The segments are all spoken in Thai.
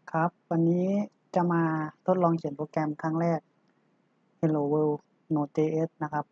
ครับวันนี้จะมาทดลองเขียนโปรแกรมครั้งแรก Hello World Node.js นะครับ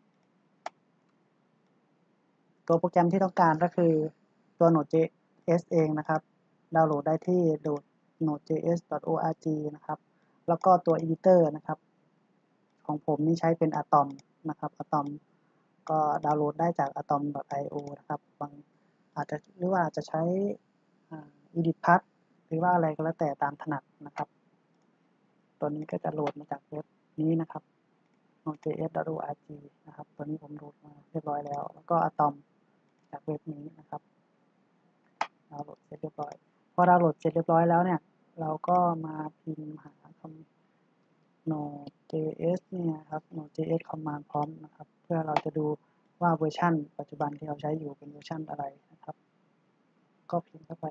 ตัวโปรแกรมที่ต้องการก็คือตัว Node.js เองนะครับดาวน์โหลดได้ที่ nodejs.org นะครับแล้วก็ตัว editor นะครับของผมนี่ใช้เป็น Atom นะครับ Atom ก็ดาวน์โหลดได้จาก atom.io นะครับอาจจะใช้editpad หรือว่าอะไรก็แล้วแต่ตามถนัดนะครับตัวนี้ก็จะโหลดมาจากเว็บนี้นะครับ nodejs.org นะครับตัวนี้ผมโหลดมาเรียบร้อยแล้วก็ Atom จากเว็บนี้นะครับดาวน์โหลดเสร็จเรียบร้อยพอดาวน์โหลดเสร็จเรียบร้อยแล้วเนี่ยเราก็มาพิมพ์หาคำ node.js เนี่ยครับ node.js command prompt นะครับเพื่อเราจะดูว่าเวอร์ชันปัจจุบันที่เราใช้อยู่เป็นเวอร์ชันอะไรนะครับก็พิมพ์เข้าไป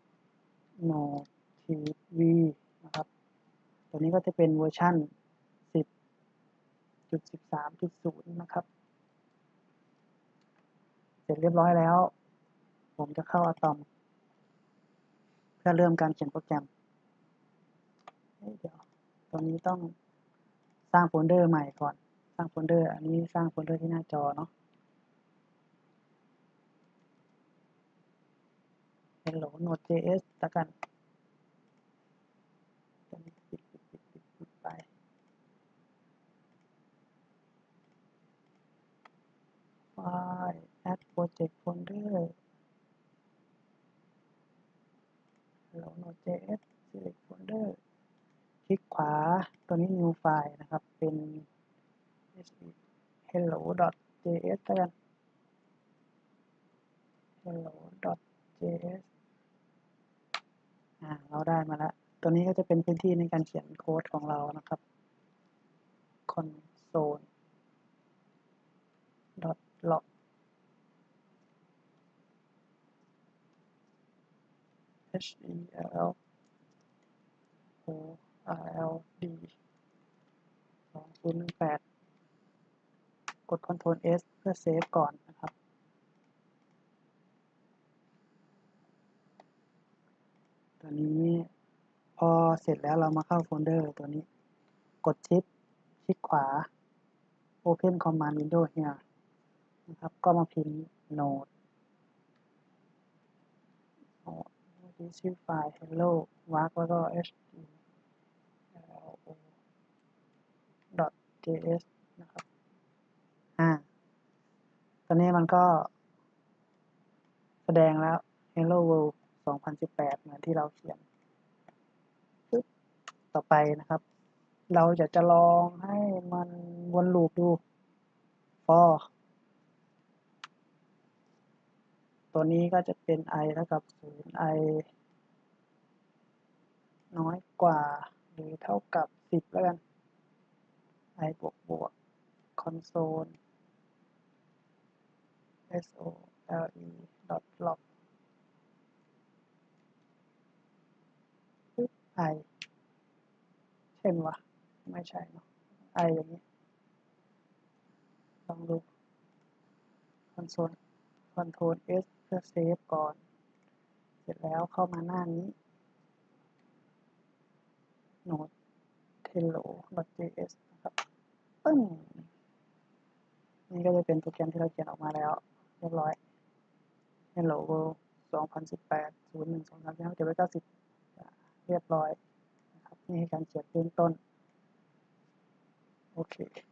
node.tv นะครับตัวนี้ก็จะเป็นเวอร์ชัน 10.13.0 นะครับเสร็จเรียบร้อยแล้วผมจะเข้า Atom เพื่อเริ่มการเขียนโปรแกรมเดี๋ยวตรงนี้ต้องสร้างโฟลเดอร์ใหม่ก่อนสร้างโฟลเดอร์อันนี้สร้างโฟลเดอร์ที่หน้าจอเนาะ Hello Node.js แล้วกันปิดไปไฟล์ add project folder Hello Node.js select folder คลิกขวาตัวนี้ new file นะครับเป็น hello.js แล้วกัน hello.js เราได้มาแล้วตัวนี้ก็จะเป็นพื้นที่ในการเขียนโค้ดของเรานะครับ console.log helloworld 2018กด Ctrl S เพื่อเซฟก่อนนะครับตัวนี้พอเสร็จแล้วเรามาเข้าโฟลเดอร์ตัวนี้กดชิปคลิกขวา Open Command Window here นะครับก็มาพิมพ์ node ที่ชื่อไฟล์ hello mark แล้วก็ hello.js นะครับตอนนี้มันก็แสดงแล้ว Hello World 2018เหมือนที่เราเขียนต่อไปนะครับเราจะลองให้มันวนลูปดู for ตัวนี้ก็จะเป็น i เท่ากับ0 i น้อยกว่าหรือเท่ากับ10แล้วกัน i บวก console sole.log i เช่นวะไม่ใช่เนาะ i อย่างนี้ลองดู console Ctrl S เพื่อเซฟก่อนเสร็จแล้วเข้ามาหน้านี้ Node hello.js นะครับนี่ก็จะเป็นโปรแกรมที่เราเขียนออกมาแล้วเรียบร้อย Hello World 2018 01234790เรียบร้อยนะครับนี่คือการเขียนเบื้องต้นโอเค